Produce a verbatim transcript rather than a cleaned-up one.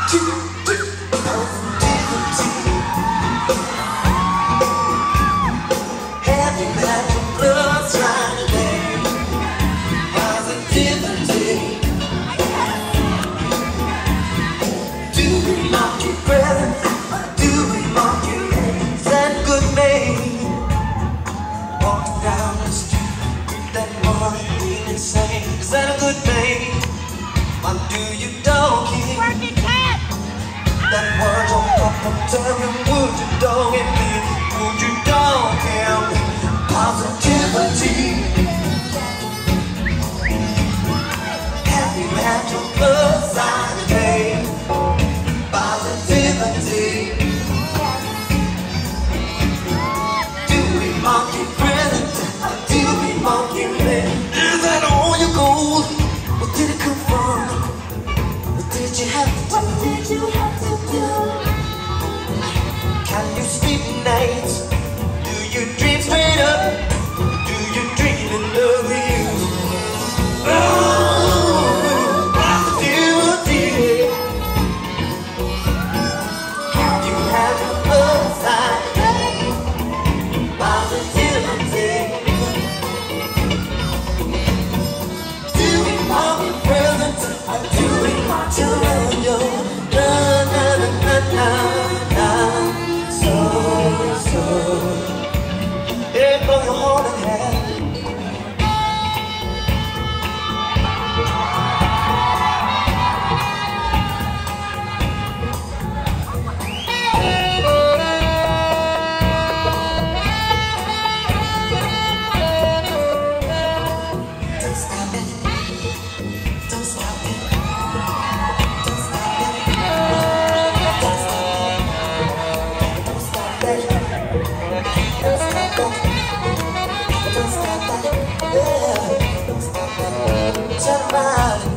Is that a good name? Or do you donkey? Working cat! That word on top of tell you, would you dog it me? Would you dog him? Positivity. Have you had your blood sign today? Positivity. Do we monkey present? Or do we monkey live? Is that all your gold? What did it come from? What did you have to do? What did you have to do? Can you sleep nights? Do you dream straight up? Do you dream in love with you? Oh, positivity. Have you had your blood sign? Positivity. Do we want your present? Or do we want your love? Na na na na na na. So so. Yeah, blow your horn and hat. Don't stop it. Don't stop it. Don't stop it. Don't stop it. Don't stop that. Don't stop that. Don't stop that. Yeah. Don't stop that. Turn around.